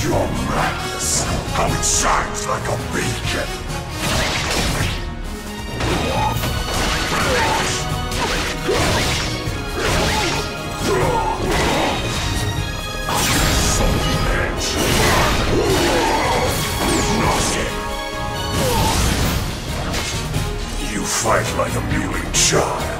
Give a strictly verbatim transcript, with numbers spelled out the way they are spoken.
Your madness, how it shines like a beacon! You fight like a mewing child.